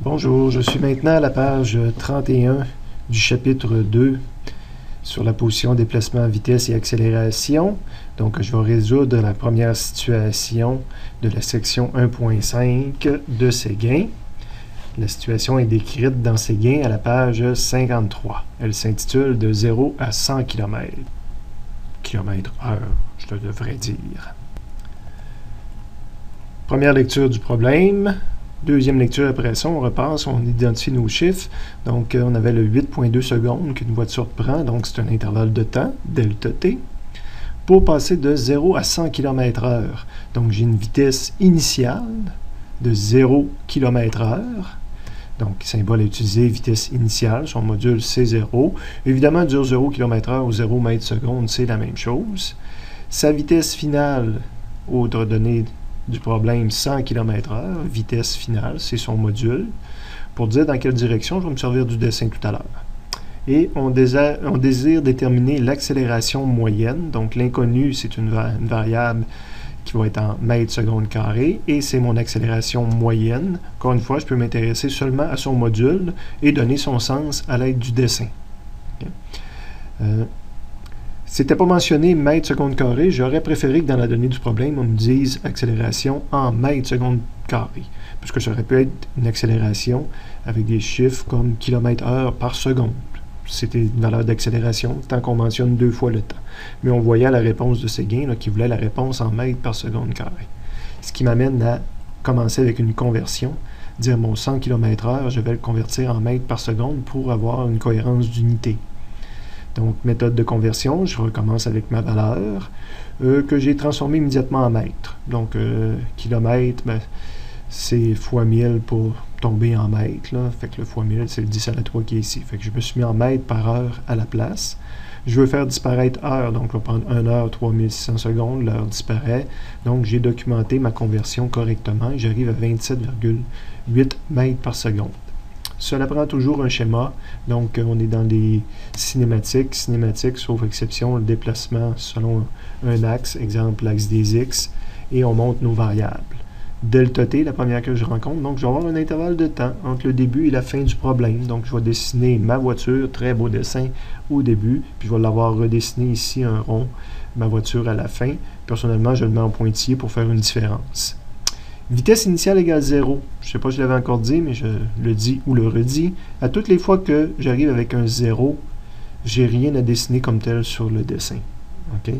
Bonjour, je suis maintenant à la page 31 du chapitre 2 sur la position, déplacement, vitesse et accélération. Donc, je vais résoudre la première situation de la section 1.5 de Séguin. La situation est décrite dans Séguin à la page 53. Elle s'intitule « De 0 à 100 km ». Km/h, je le devrais dire. Première lecture du problème. Deuxième lecture après ça, on repasse, on identifie nos chiffres. Donc, on avait le 8,2 secondes qu'une voiture prend, donc c'est un intervalle de temps, delta t, pour passer de 0 à 100 km/h. Donc, j'ai une vitesse initiale de 0 km/h. Donc, symbole à utiliser, vitesse initiale, son module c'est 0. Évidemment, dire 0 km/h ou 0 mètres/seconde, c'est la même chose. Sa vitesse finale, autre donnée du problème 100 km/h, vitesse finale, c'est son module. Pour dire dans quelle direction, je vais me servir du dessin tout à l'heure. Et on désire déterminer l'accélération moyenne. Donc l'inconnu, c'est une variable qui va être en mètres secondes carrés, et c'est mon accélération moyenne. Encore une fois, je peux m'intéresser seulement à son module et donner son sens à l'aide du dessin. Okay. C'était pas mentionné mètres secondes carrés, j'aurais préféré que dans la donnée du problème, on nous dise accélération en mètres secondes carrés, puisque ça aurait pu être une accélération avec des chiffres comme km/h par seconde. C'était une valeur d'accélération, tant qu'on mentionne 2 fois le temps. Mais on voyait la réponse de Séguin qui voulait la réponse en mètres par seconde carré. Ce qui m'amène à commencer avec une conversion, dire mon 100 km/h, je vais le convertir en mètres par seconde pour avoir une cohérence d'unité. Donc, méthode de conversion, je recommence avec ma valeur que j'ai transformée immédiatement en mètres. Donc, kilomètre, c'est fois 1000 pour tomber en mètres. Là. Fait que le fois 1000, c'est le 10 à la 3 qui est ici. Fait que je me suis mis en mètres par heure à la place. Je veux faire disparaître heure, donc je vais prendre 1 heure, 3600 secondes, l'heure disparaît. Donc, j'ai documenté ma conversion correctement et j'arrive à 27,8 mètres par seconde. Cela prend toujours un schéma, donc on est dans les cinématiques, sauf exception, le déplacement selon un axe, exemple l'axe des X, et on monte nos variables. Delta t, la première que je rencontre, donc je vais avoir un intervalle de temps entre le début et la fin du problème. Donc je vais dessiner ma voiture, très beau dessin au début, puis je vais l'avoir redessiné ici un rond, ma voiture à la fin. Personnellement, je le mets en pointillé pour faire une différence. Vitesse initiale égale 0. Je ne sais pas si je l'avais encore dit, mais je le dis ou le redis. À toutes les fois que j'arrive avec un 0, j'ai rien à dessiner comme tel sur le dessin. Okay?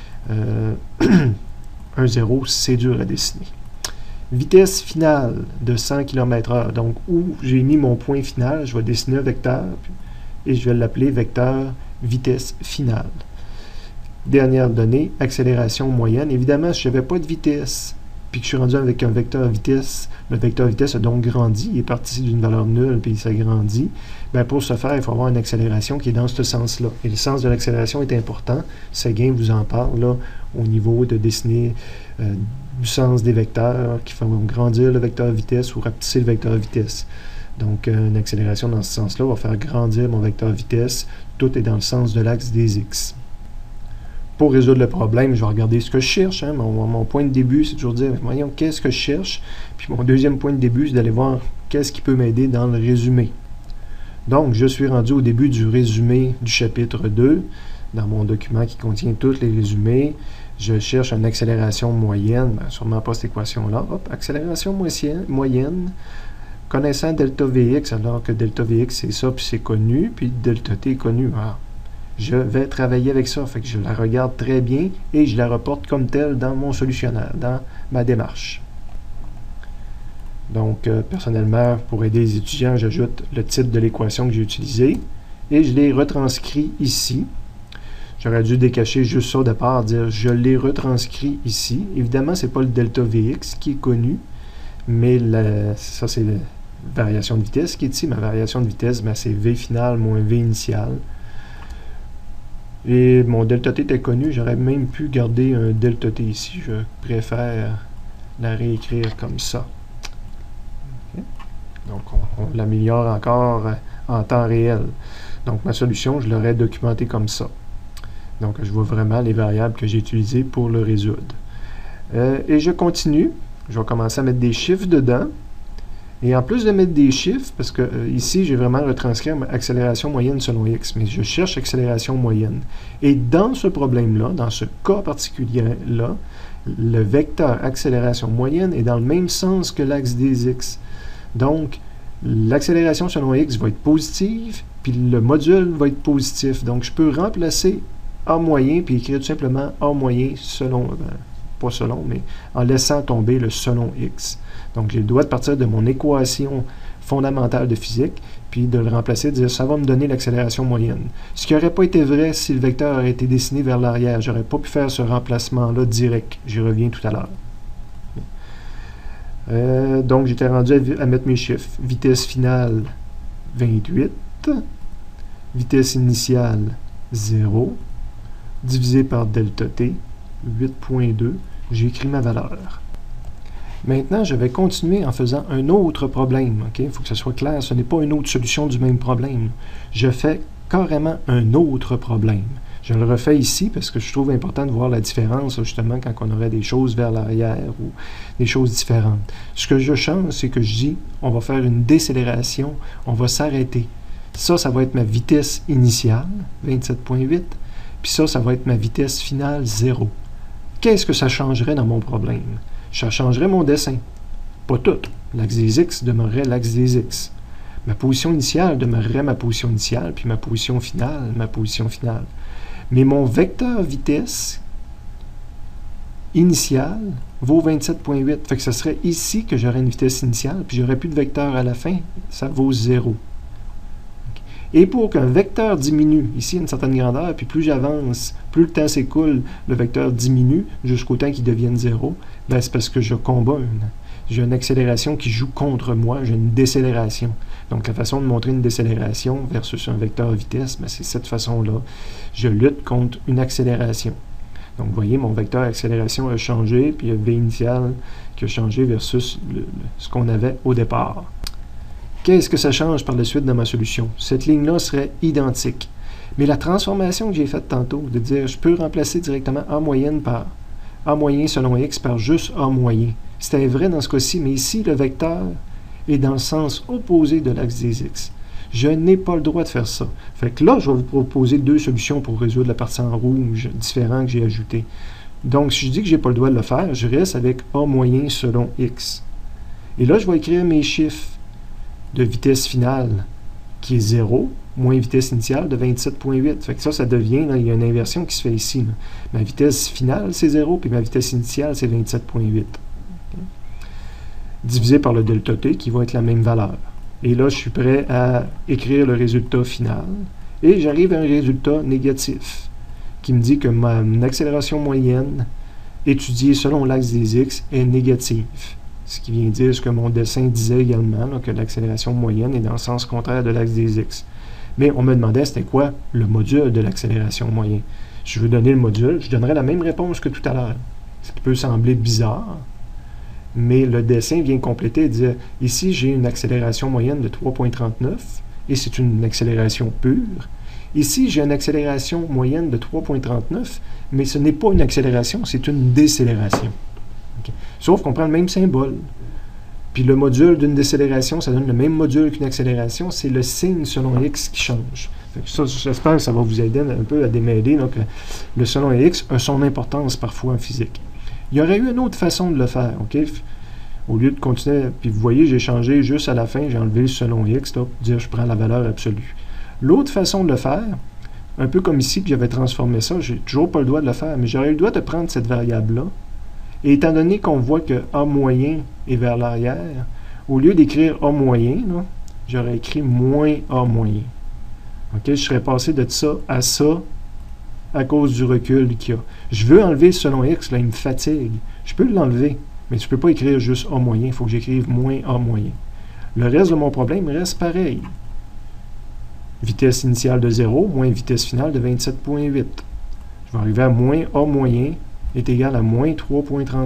Un 0, c'est dur à dessiner. Vitesse finale de 100 km/h. Donc, où j'ai mis mon point final, je vais dessiner un vecteur et je vais l'appeler vecteur vitesse finale. Dernière donnée, accélération moyenne. Évidemment, si je n'avais pas de vitesse, puis que je suis rendu avec un vecteur vitesse, le vecteur vitesse a donc grandi, il est parti d'une valeur nulle, puis il s'agrandit. Bien, pour ce faire, il faut avoir une accélération qui est dans ce sens-là. Et le sens de l'accélération est important. Séguin vous en parle là, au niveau de dessiner du sens des vecteurs qui font grandir le vecteur vitesse ou rapetisser le vecteur vitesse. Donc, une accélération dans ce sens-là va faire grandir mon vecteur vitesse. Tout est dans le sens de l'axe des X. Pour résoudre le problème, je vais regarder ce que je cherche. Hein. Mon point de début, c'est toujours dire, voyons, qu'est-ce que je cherche? Puis mon deuxième point de début, c'est d'aller voir qu'est-ce qui peut m'aider dans le résumé. Donc, je suis rendu au début du résumé du chapitre 2, dans mon document qui contient tous les résumés. Je cherche une accélération moyenne, sûrement pas cette équation-là. Hop, accélération moyenne, connaissant delta Vx, alors que delta Vx, c'est ça, puis c'est connu, puis delta t est connu. Ah. Je vais travailler avec ça, fait que je la regarde très bien et je la reporte comme telle dans mon solutionnaire, dans ma démarche. Donc, personnellement, pour aider les étudiants, j'ajoute le titre de l'équation que j'ai utilisée et je l'ai retranscrit ici. J'aurais dû décacher juste ça au départ, dire je l'ai retranscrit ici. Évidemment, ce n'est pas le delta Vx qui est connu, mais ça, c'est la variation de vitesse qui est ici. Ma variation de vitesse, c'est V final moins V initial. Et mon delta t était connu, j'aurais même pu garder un delta t ici. Je préfère la réécrire comme ça. Okay. Donc, on l'améliore encore en temps réel. Donc, ma solution, je l'aurais documentée comme ça. Donc, je vois vraiment les variables que j'ai utilisées pour le résoudre. Et je continue. Je vais commencer à mettre des chiffres dedans. Et en plus de mettre des chiffres, parce que ici, j'ai vraiment retranscrit accélération moyenne selon x, mais je cherche accélération moyenne. Et dans ce problème-là, dans ce cas particulier-là, le vecteur accélération moyenne est dans le même sens que l'axe des x. Donc, l'accélération selon x va être positive, puis le module va être positif. Donc, je peux remplacer A moyen, puis écrire tout simplement A moyen selon, pas selon, mais en laissant tomber le selon x. Donc, j'ai le droit de partir de mon équation fondamentale de physique, puis de le remplacer, de dire ça va me donner l'accélération moyenne. Ce qui n'aurait pas été vrai si le vecteur aurait été dessiné vers l'arrière. Je n'aurais pas pu faire ce remplacement-là direct. J'y reviens tout à l'heure. Donc, j'étais rendu à mettre mes chiffres. Vitesse finale, 28. Vitesse initiale, 0. Divisé par delta t, 8.2. J'ai écrit ma valeur. Maintenant, je vais continuer en faisant un autre problème. Il faut que ce soit clair, ce n'est pas une autre solution du même problème. Je fais carrément un autre problème. Je le refais ici parce que je trouve important de voir la différence, justement, quand on aurait des choses vers l'arrière ou des choses différentes. Ce que je change, c'est que je dis, on va faire une décélération, on va s'arrêter. Ça va être ma vitesse initiale, 27.8, puis ça va être ma vitesse finale, 0. Qu'est-ce que ça changerait dans mon problème? Ça changerait mon dessin. Pas tout. L'axe des x demeurerait l'axe des x. Ma position initiale demeurerait ma position initiale, puis ma position finale, ma position finale. Mais mon vecteur vitesse initiale vaut 27.8. Fait que ce serait ici que j'aurais une vitesse initiale, puis j'aurais plus de vecteur à la fin. Ça vaut 0. Et pour qu'un vecteur diminue, ici, à une certaine grandeur, puis plus j'avance, plus le temps s'écoule, le vecteur diminue jusqu'au temps qu'il devienne 0, ben c'est parce que je combats j'ai une accélération qui joue contre moi, j'ai une décélération. Donc, la façon de montrer une décélération versus un vecteur vitesse, ben, c'est cette façon-là. Je lutte contre une accélération. Donc, vous voyez, mon vecteur accélération a changé, puis il y a V initial qui a changé versus ce qu'on avait au départ. Qu'est-ce que ça change par la suite dans ma solution? Cette ligne-là serait identique. Mais la transformation que j'ai faite tantôt, de dire je peux remplacer directement A moyenne par A moyen selon x par juste A moyen. C'était vrai dans ce cas-ci, mais ici, le vecteur est dans le sens opposé de l'axe des x. Je n'ai pas le droit de faire ça. Fait que là, je vais vous proposer deux solutions pour résoudre la partie en rouge différente que j'ai ajoutée. Donc, si je dis que je n'ai pas le droit de le faire, je reste avec A moyen selon x. Et là, je vais écrire mes chiffres de vitesse finale qui est 0, moins vitesse initiale de 27.8. Fait que ça devient, là, il y a une inversion qui se fait ici. Là. Ma vitesse finale, c'est 0, puis ma vitesse initiale, c'est 27.8. Okay. Divisé par le delta t, qui va être la même valeur. Et là, je suis prêt à écrire le résultat final. Et j'arrive à un résultat négatif, qui me dit que mon accélération moyenne, étudiée selon l'axe des x, est négative. Ce qui vient dire ce que mon dessin disait également, là, que l'accélération moyenne est dans le sens contraire de l'axe des x. Mais on me demandait c'était quoi le module de l'accélération moyenne. Je veux donner le module, je donnerai la même réponse que tout à l'heure. Ce qui peut sembler bizarre, mais le dessin vient compléter et dire ici j'ai une accélération moyenne de 3.39 et c'est une accélération pure. Ici j'ai une accélération moyenne de 3.39, mais ce n'est pas une accélération, c'est une décélération. Okay. Sauf qu'on prend le même symbole. Puis le module d'une décélération, ça donne le même module qu'une accélération, c'est le signe selon x qui change. Ça, j'espère que ça va vous aider un peu à démêler. Donc, le selon x a son importance parfois en physique. Il y aurait eu une autre façon de le faire. Okay? Au lieu de continuer, puis vous voyez, j'ai changé juste à la fin, j'ai enlevé le selon x, là, pour dire je prends la valeur absolue. L'autre façon de le faire, un peu comme ici, que j'avais transformé ça, j'ai toujours pas le droit de le faire, mais j'aurais eu le droit de prendre cette variable-là. Et étant donné qu'on voit que A moyen est vers l'arrière, au lieu d'écrire A moyen, j'aurais écrit moins A moyen. Okay? Je serais passé de ça à cause du recul qu'il y a. Je veux enlever le selon x, là, il me fatigue. Je peux l'enlever, mais tu ne peux pas écrire juste A moyen, il faut que j'écrive moins A moyen. Le reste de mon problème reste pareil. Vitesse initiale de 0, moins vitesse finale de 27.8. Je vais arriver à moins A moyen est égal à moins 3.39.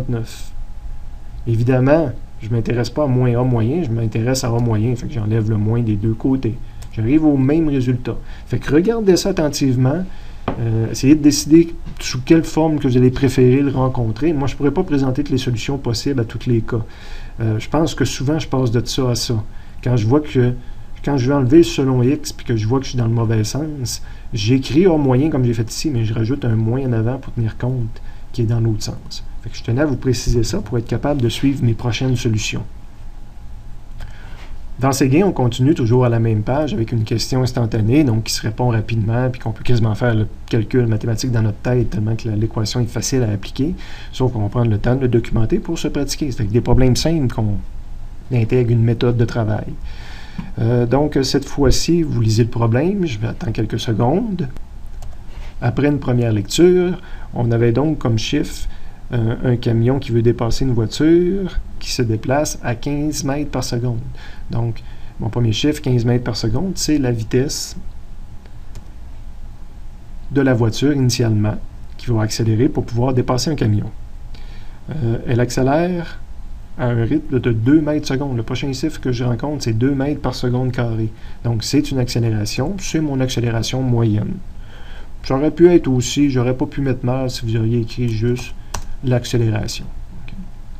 Évidemment, je ne m'intéresse pas à moins A moyen, je m'intéresse à A moyen, fait que j'enlève le moins des deux côtés. J'arrive au même résultat. Fait que regardez ça attentivement, essayez de décider sous quelle forme que vous allez préférer le rencontrer. Moi, je ne pourrais pas présenter toutes les solutions possibles à tous les cas. Je pense que souvent, je passe de ça à ça. Quand je vois que, quand je vais enlever selon X, puis que je vois que je suis dans le mauvais sens, j'écris hors moyen comme j'ai fait ici, mais je rajoute un moins en avant pour tenir compte qui est dans l'autre sens. Fait que je tenais à vous préciser ça pour être capable de suivre mes prochaines solutions. Dans ces gains, on continue toujours à la même page avec une question instantanée, donc qui se répond rapidement, puis qu'on peut quasiment faire le calcul mathématique dans notre tête, tellement que l'équation est facile à appliquer, sauf qu'on va prendre le temps de le documenter pour se pratiquer. C'est avec des problèmes simples qu'on intègre une méthode de travail. Donc, cette fois-ci, vous lisez le problème, je vais attendre quelques secondes. Après une première lecture, on avait donc comme chiffre un camion qui veut dépasser une voiture qui se déplace à 15 mètres par seconde. Donc, mon premier chiffre, 15 mètres par seconde, c'est la vitesse de la voiture initialement qui va accélérer pour pouvoir dépasser un camion. Elle accélère à un rythme de 2 mètres seconde. Le prochain chiffre que je rencontre, c'est 2 mètres par seconde carré. Donc, c'est une accélération. C'est mon accélération moyenne. J'aurais pu être aussi, j'aurais pas pu mettre mal si vous auriez écrit juste l'accélération. Okay.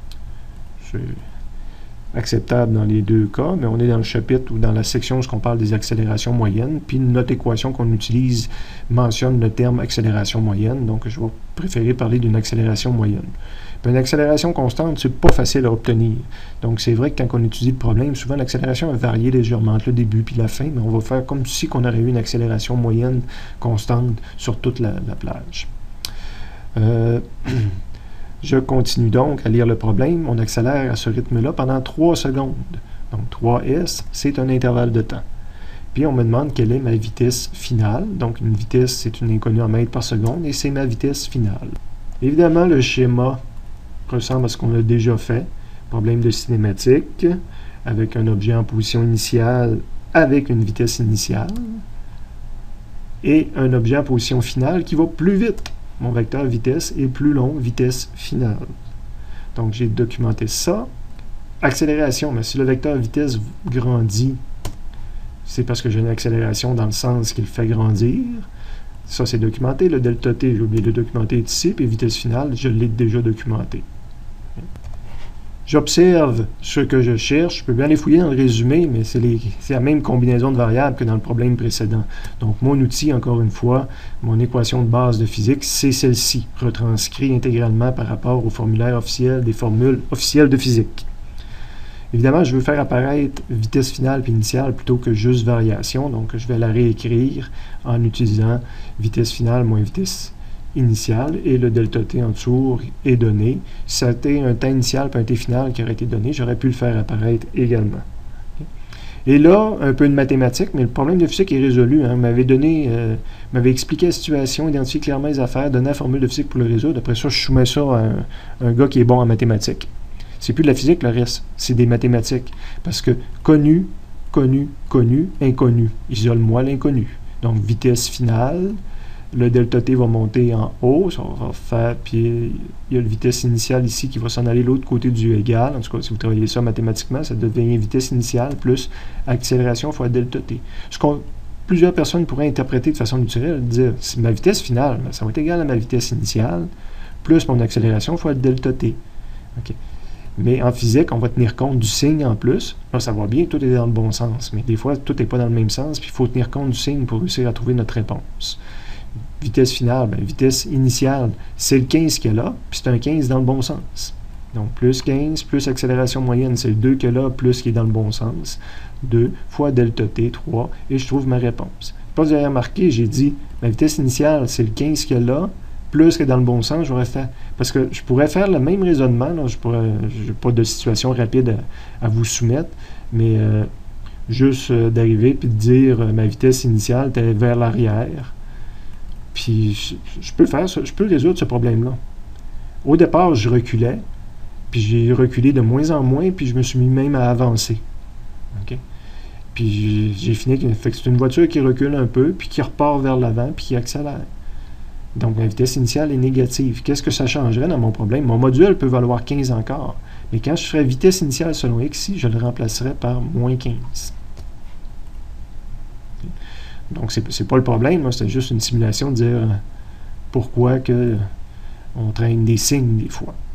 C'est acceptable dans les deux cas, mais on est dans le chapitre ou dans la section où on parle des accélérations moyennes, puis notre équation qu'on utilise mentionne le terme accélération moyenne, donc je vais préférer parler d'une accélération moyenne. Puis une accélération constante, c'est pas facile à obtenir. Donc c'est vrai que quand on étudie le problème, souvent l'accélération va varier légèrement entre le début puis la fin, mais on va faire comme si on aurait eu une accélération moyenne constante sur toute la plage. Je continue donc à lire le problème. On accélère à ce rythme-là pendant 3 secondes. Donc 3S, c'est un intervalle de temps. Puis on me demande quelle est ma vitesse finale. Donc une vitesse, c'est une inconnue en mètres par seconde, et c'est ma vitesse finale. Évidemment, le schéma ressemble à ce qu'on a déjà fait. Problème de cinématique, avec un objet en position initiale avec une vitesse initiale, et un objet en position finale qui va plus vite. Mon vecteur vitesse est plus long, vitesse finale. Donc, j'ai documenté ça. Accélération, mais si le vecteur vitesse grandit, c'est parce que j'ai une accélération dans le sens qu'il fait grandir. Ça, c'est documenté. Le delta t, j'ai oublié de le documenter ici, puis vitesse finale, je l'ai déjà documenté. J'observe ce que je cherche. Je peux bien les fouiller dans le résumé, mais c'est la même combinaison de variables que dans le problème précédent. Donc, mon outil, encore une fois, mon équation de base de physique, c'est celle-ci, retranscrite intégralement par rapport au formulaire officiel des formules officielles de physique. Évidemment, je veux faire apparaître vitesse finale et initiale plutôt que juste variation, donc je vais la réécrire en utilisant vitesse finale moins vitesse initiale, et le delta t en dessous est donné. Si ça a été un temps initial et un t final qui aurait été donné, j'aurais pu le faire apparaître également. Et là, un peu de mathématiques, mais le problème de physique est résolu. Hein. M'avait expliqué la situation, identifié clairement les affaires, donné la formule de physique pour le résoudre. Après ça, je soumets ça à un gars qui est bon en mathématiques. C'est plus de la physique, le reste. C'est des mathématiques. Parce que connu, connu, connu, inconnu. Isole-moi l'inconnu. Donc, vitesse finale. Le delta t va monter en haut, ça va faire, puis il y a la vitesse initiale ici qui va s'en aller de l'autre côté du égal. En tout cas, si vous travaillez ça mathématiquement, ça devient vitesse initiale plus accélération fois delta t. Ce que plusieurs personnes pourraient interpréter de façon naturelle, dire, c'est ma vitesse finale, ça va être égal à ma vitesse initiale plus mon accélération fois delta t. Okay. Mais en physique, on va tenir compte du signe en plus. Là, ça va bien, tout est dans le bon sens, mais des fois, tout n'est pas dans le même sens, puis il faut tenir compte du signe pour réussir à trouver notre réponse. Vitesse finale, bien, vitesse initiale, c'est le 15 qu'il y a là, puis c'est un 15 dans le bon sens. Donc, plus 15, plus accélération moyenne, c'est le 2 qu'il y a là, plus qui est dans le bon sens. 2 fois delta t, 3, et je trouve ma réponse. Pas que vous avez remarqué, j'ai dit, ma vitesse initiale, c'est le 15 qu'il y a là, plus que dans le bon sens, j'aurais fait. Parce que je pourrais faire le même raisonnement, là, je n'ai pas de situation rapide à vous soumettre, mais juste d'arriver puis de dire ma vitesse initiale était vers l'arrière. Puis je peux faire ça, je peux résoudre ce problème-là. Au départ, je reculais, puis j'ai reculé de moins en moins, puis je me suis mis même à avancer. Okay? Puis j'ai fini que c'est une voiture qui recule un peu, puis qui repart vers l'avant, puis qui accélère. Donc ma vitesse initiale est négative. Qu'est-ce que ça changerait dans mon problème? Mon module peut valoir 15 encore, mais quand je ferais vitesse initiale selon x, ici, je le remplacerais par moins 15. Donc, c'est pas le problème, c'est juste une simulation de dire pourquoi que on traîne des signes des fois.